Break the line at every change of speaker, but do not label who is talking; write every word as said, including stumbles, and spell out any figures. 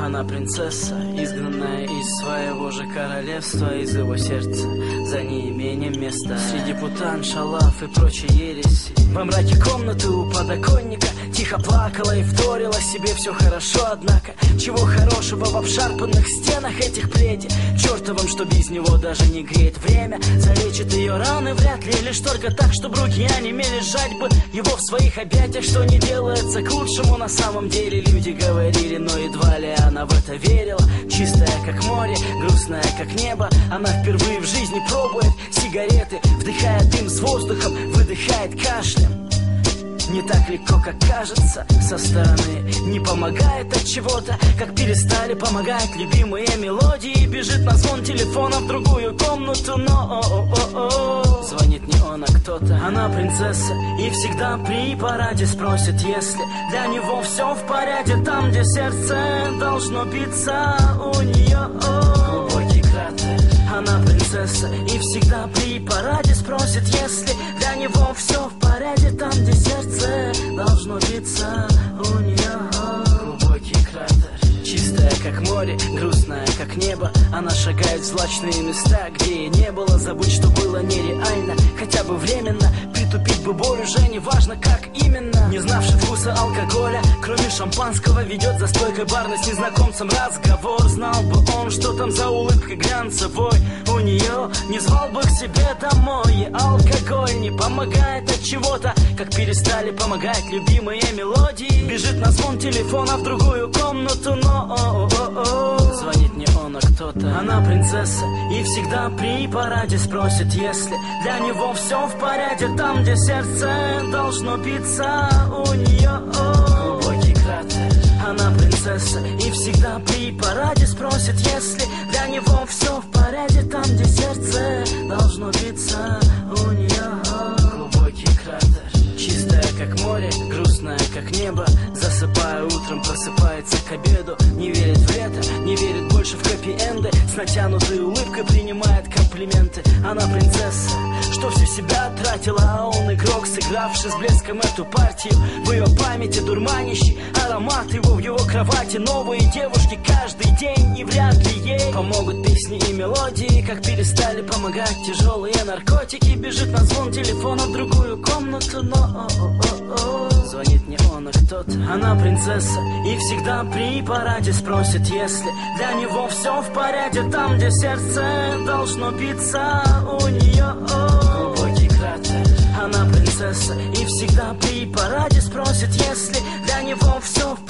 Она принцесса, изгнанная из своего же королевства, из его сердца за неимением места. Среди путан, шалав и прочей ереси, во мраке комнаты у подоконника тихо плакала и вторила себе: все хорошо, однако чего хорошего в обшарпанных стенах этих плети, чертовым, что без него даже не греет время. Залечит ее раны вряд ли, лишь только так, чтобы руки онемели, сжать бы его в своих объятиях, что не делается к лучшему на самом деле. Люди говорили, но едва ли она в это верила. Чистая как море, грустная как небо, она впервые в жизни пробует сигареты, вдыхая дым с воздухом, выдыхает кашлем. Не так легко, как кажется со стороны, не помогает от чего-то, как перестали помогать любимые мелодии. Бежит на звон телефона в другую комнату, но о-о-о-о. Звонит не он, а кто-то. Она принцесса и всегда при параде спросит, если для него все в порядке, там, где сердце должно биться у нее. Глубокий кратер. Она принцесса и всегда при параде спросит, если для него все в порядке, там, где сердце должно биться у нее. Глубокий кратер. Чистая как море, грустная как небо, она шагает в злачные места, где ей не было. Забыть, что было нереально, хотя бы временно. Притупить бы боль уже не важно как именно. Не знавший вкуса алкоголя, кроме шампанского, ведет за стойкой барной с незнакомцем разговор. Знал бы он, что там за улыбкой глянцевой у нее, не звал бы к себе домой. И алкоголь не помогает от чего-то, как перестали помогать любимые мелодии. Бежит на звон телефона в другую комнату, но о-о-о-о. Звонит не он, а кто-то. Она принцесса и всегда при параде спросит, если для него все в порядке, там, где сердце должно биться у нее. Глубокий кратер. Она принцесса и всегда при параде спросит, если для него все в порядке, там, где сердце должно биться у нее. Глубокий кратер. Чистая как море, грустная как небо, засыпая утром, просыпается к обеду. Не верит в лето, не верит больше в хэппи-энды, с натянутой улыбкой принимает комплименты. Она принцесса, что всю себя тратила, а он игрок, сыгравший с блеском эту партию. В ее памяти дурманящий аромат его, в его кровати новые девушки каждый день, и вряд ли ей помогут песни и мелодии, как перестали помогать тяжелые наркотики. Бежит на звон телефона в другую комнату, но о-о-о-о. Звонит не он, а кто-то. Она принцесса и всегда при параде спросит, если для него все в порядке, там, где сердце должно биться у нее. Глубокий кратер. Она принцесса и всегда при параде спросит, если для него все в